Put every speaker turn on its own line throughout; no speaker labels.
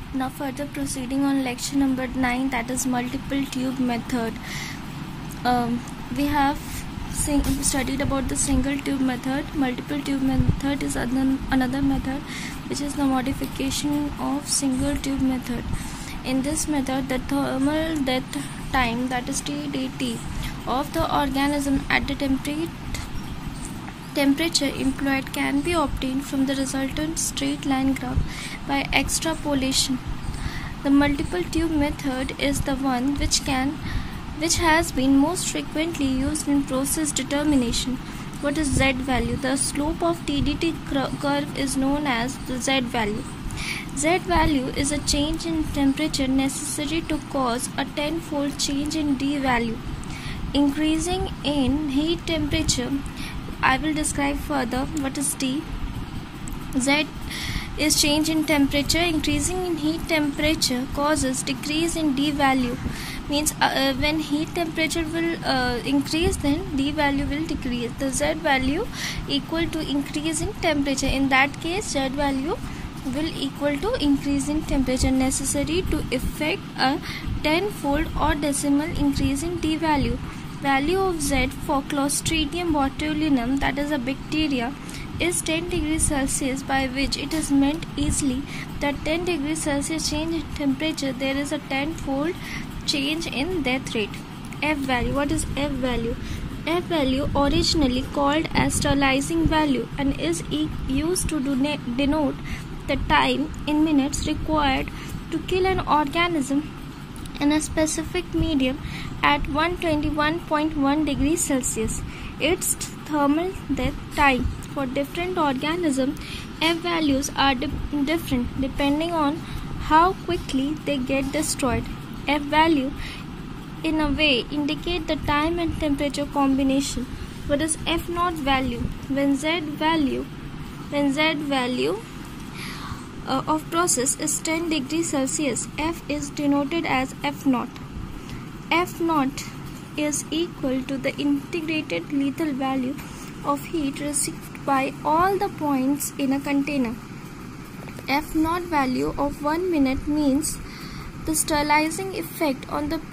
Now further proceeding on lecture number 9, that is multiple tube method. We have studied about the single tube method. Multiple tube method is another method which is the modification of single tube method. In this method, the thermal death time, that is TDT, of the organism at the temperature employed can be obtained from the resultant straight line graph by extrapolation. The multiple tube method is the one which has been most frequently used in process determination. What is Z value? The slope of TDT curve is known as the Z value. Z value is a change in temperature necessary to cause a tenfold change in D value. Increasing in heat temperature, I will describe further what is D. Z is change in temperature. Increasing in heat temperature causes decrease in D value. Means when heat temperature will increase, then D value will decrease. The Z value equal to increase in temperature. In that case, Z value will equal to increase in temperature necessary to effect a tenfold or decimal increase in D value. Value of Z for Clostridium botulinum, that is a bacteria, is 10 degrees Celsius, by which it is meant easily that 10 degrees Celsius change in temperature, there is a tenfold change in death rate. F value. What is F value? F value, originally called as sterilizing value, and is used to denote the time in minutes required to kill an organism in a specific medium at 121.1 degrees Celsius. Its thermal death time for different organisms, F values are different depending on how quickly they get destroyed. F value in a way indicate the time and temperature combination. What is F naught value? When Z value of process is 10 degrees Celsius, F is denoted as F naught. F naught is equal to the integrated lethal value of heat received by all the points in a container. F naught value of 1 minute means the sterilizing effect on the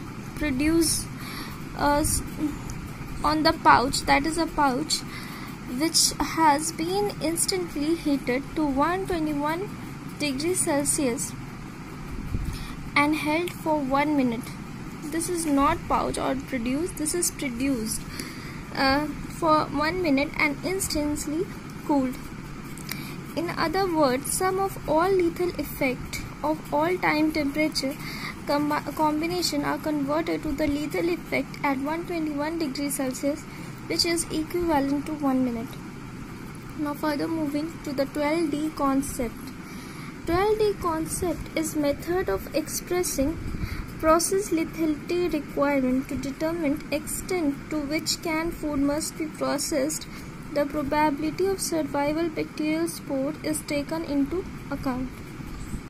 on the pouch, that is a pouch which has been instantly heated to 121 degrees Celsius and held for 1 minute. This is not pouch or produced, this is produced for 1 minute and instantly cooled. In other words, sum of all lethal effect of all time temperature combination are converted to the lethal effect at 121 degrees Celsius, which is equivalent to 1 minute. Now further moving to the 12D concept. 12D concept is method of expressing process lethality requirement to determine extent to which canned food must be processed. The probability of survival bacterial spore is taken into account.